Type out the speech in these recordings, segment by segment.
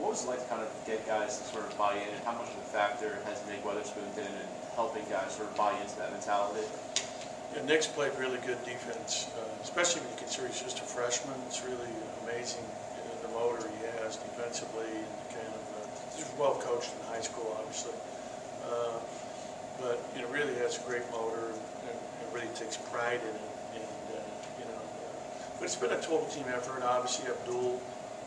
What was it like to kind of get guys to sort of buy in, and how much of a factor has Nick Weatherspoon been in helping guys sort of buy into that mentality? Yeah, Nick's played really good defense, especially when you consider he's just a freshman. It's really amazing the motor he has defensively, and kind of he's well coached in high school, obviously. But really has a great motor and really takes pride in it. But it's been a total team effort. Obviously, Abdul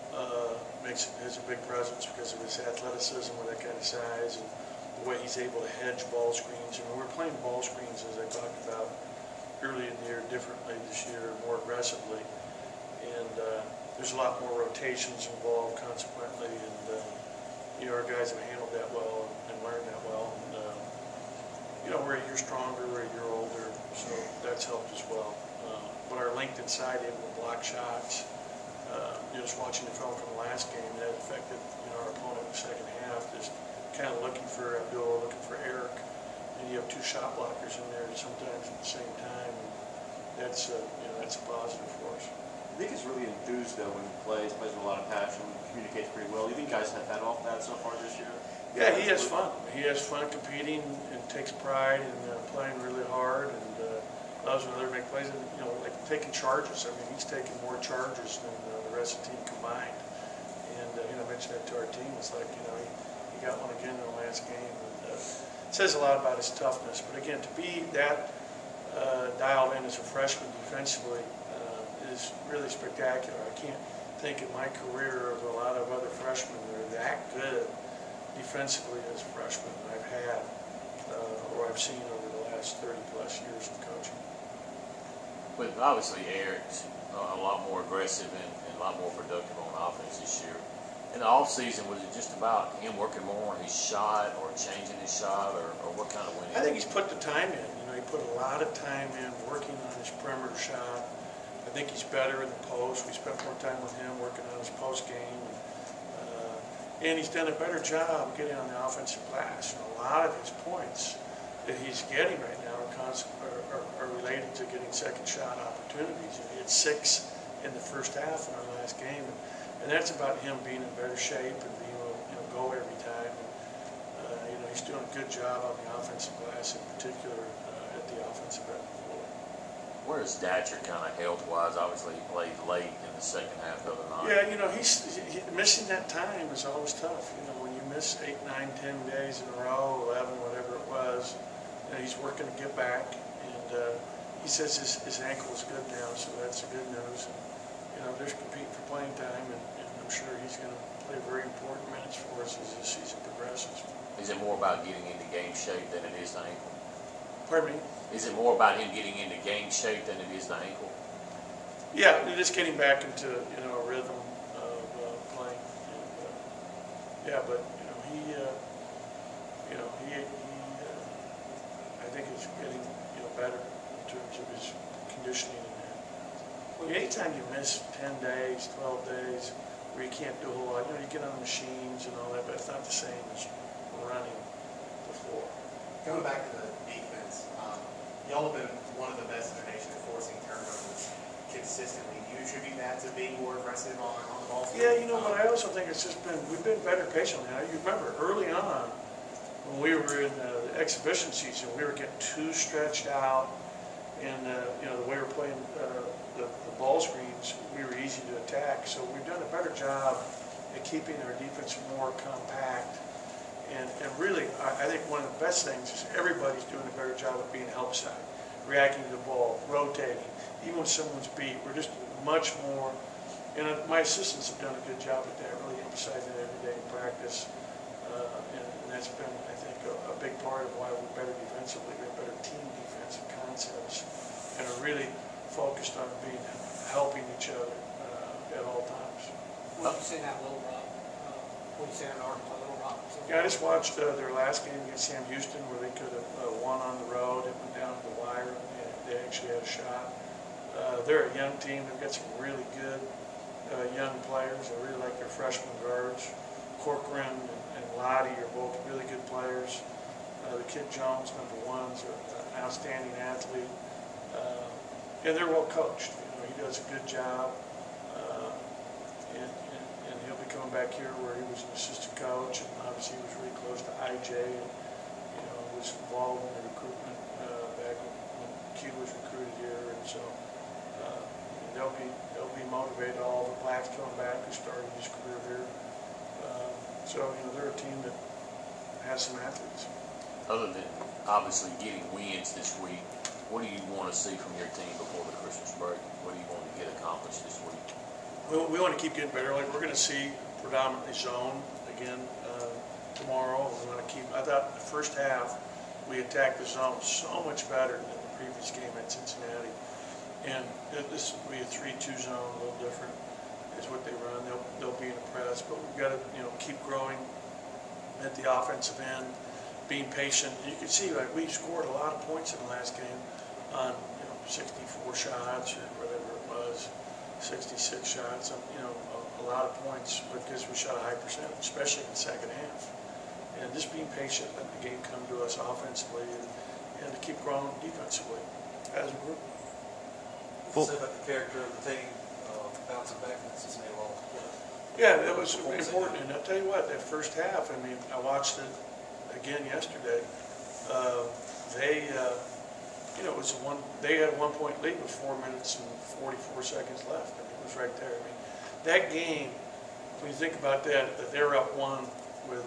has a big presence because of his athleticism with that kind of size and the way he's able to hedge ball screens. And we're playing ball screens, as I talked about early in the year, differently this year, more aggressively. And there's a lot more rotations involved, consequently. And our guys have handled that well and learned that well. And, we're a year stronger, we're a year older, so that's helped as well. But our length inside, able to block shots. Just watching the film from the last game, that affected our opponent in the second half. Just kind of looking for Abdul, looking for Eric, and you have two shot blockers in there sometimes at the same time. And that's that's a positive for us. I think he's really enthused though when he plays with a lot of passion, communicates pretty well. Do you think guys have fed off that so far this year? Yeah, he has fun. He has fun competing and takes pride in playing really hard and loves when other make plays. And like taking charges. I mean, he's taking more charges than the rest of the team combined. And I mentioned that to our team. It's like he got one again in the last game. And, it says a lot about his toughness. But again, to be that dialed in as a freshman defensively is really spectacular. I can't think in my career of a lot of other freshmen that are that good defensively as freshmen I've had or I've seen over the last 30-plus years of coaching. But obviously Eric's a lot more aggressive and a lot more productive on offense this year. In the offseason, was it just about him working more on his shot or changing his shot, or what kind of winning? I think he's put the time in. He put a lot of time in working on his perimeter shot. I think he's better in the post. We spent more time with him working on his post game. And he's done a better job getting on the offensive glass. A lot of his points that he's getting right now are related to getting second shot opportunities. He had 6 in the first half in our last game. And that's about him being in better shape and being able to go every time. And, he's doing a good job on the offensive glass, in particular at the offensive end of the floor. Where is Datcher kind of health-wise? Obviously, he played late in the second half of the night. Yeah, missing that time is always tough. When you miss 8, 9, 10 days in a row, 11, whatever it was, he's working to get back. And he says his ankle is good now, so that's the good news. And, they're competing for playing time, and I'm sure he's going to play very important minutes for us as this season progresses. Is it more about getting into game shape than it is the ankle? Pardon me? Is it more about him getting into game shape than it is the ankle? Yeah, just getting back into a rhythm of playing. And, but I think is getting better in terms of his conditioning. Anytime you miss 10 days, 12 days, where you can't do a whole lot, you get on machines and all that, but it's not the same as running the floor. Going back to the defense, y'all have been one of the best in the nation at forcing turnovers consistently. Do you attribute that to being more aggressive on the ball field? Yeah, but I also think it's just we've been better patient now. You remember early on when we were in the exhibition season, we were getting too stretched out, and the way we're playing the ball screens, we were easy to attack. So we've done a better job at keeping our defense more compact. And really, I think one of the best things is everybody's doing a better job of being help side, reacting to the ball, rotating. Even when someone's beat, we're just much more. And my assistants have done a good job at that, really emphasizing it every day in practice. And that's been, I think, a big part of why we're better defensively. We have better team defensive concepts, and are really focused on helping each other at all times. What did you say that Little Rock? What did you say in Arkansas, Little Rock? Yeah, I just watched their last game against Sam Houston, where they could have won on the road. It went down to the wire, and they actually had a shot. They're a young team. They've got some really good young players. I really like their freshman guards. Corcoran and Lottie are both really good players. The kid Jones, #1, is an outstanding athlete. And they're well coached. He does a good job. And he'll be coming back back here where he was an assistant coach, and obviously he was really close to IJ, and was involved in the recruitment back when Q was recruited here, and so they'll be motivated. Oliver Blackstone back, who started his career here. So they're a team that has some athletes. Other than obviously getting wins this week, what do you want to see from your team before the Christmas break? What do you want to get accomplished this week? We want to keep getting better. Like, we're going to see predominantly zone again tomorrow. We want to keep. I thought the first half we attacked the zone so much better than the previous game at Cincinnati. And this will be a 3-2 zone, a little different is what they run. They'll be in a press, but we've got to keep growing at the offensive end, being patient. You can see like we scored a lot of points in the last game on 64 shots or whatever it was, 66 shots. A lot of points because we shot a high percentage, especially in the second half. And just being patient, let the game come to us offensively, and to keep growing defensively as a group. Say about the character of the team, bouncing back from the Cincinnati Roll. Yeah, that was important. And I'll tell you what, that first half, I watched it again yesterday. It was they had a 1-point lead with 4 minutes and 44 seconds left. It was right there. That game, when you think about that they're up one with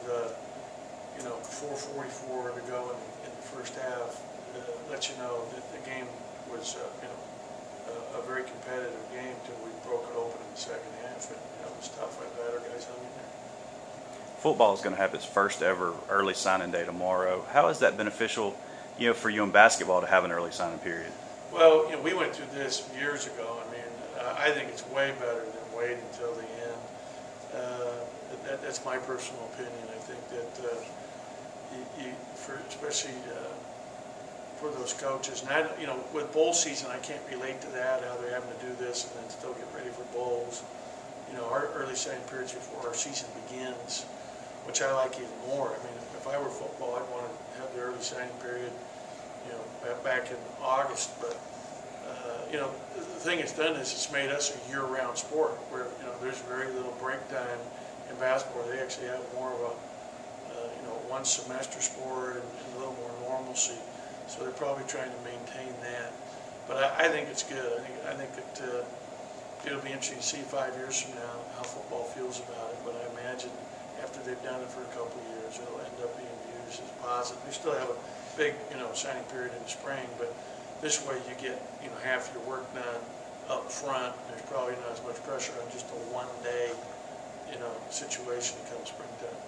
4:44 to go in the first half, lets you know that the game was a very competitive game till we broke it open in the second half, and it was tough. I had our guys hung in there. Football is going to have its first ever early signing day tomorrow. How is that beneficial, for you in basketball to have an early signing period? Well, we went through this years ago. I think it's way better than waiting until the end. That's my personal opinion. I think that especially for those coaches, and with bowl season, I can't relate to that, how they're having to do this and then still get ready for bowls. Our early signing periods before our season begins, which I like even more. If I were football, I'd want to have the early signing period, back in August. But the thing it's done is it's made us a year-round sport where there's very little break time in basketball. They actually have more of a one semester sport and a little more normalcy. So they're probably trying to maintain that. But I think it's good. I think that it'll be interesting to see 5 years from now how football feels about it. But I imagine after they've done it for a couple of years, it'll end up being viewed as positive. We still have a big signing period in the spring, but this way you get half your work done up front. There's probably not as much pressure on just a one-day situation come springtime.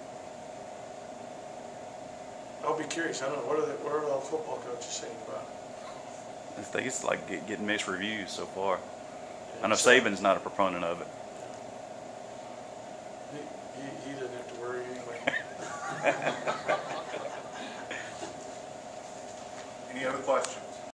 I'll be curious. I don't know, what are all the football coaches saying about it? I think it's like getting mixed reviews so far. I know Saban's not a proponent of it. He doesn't have to worry anyway. Any other questions?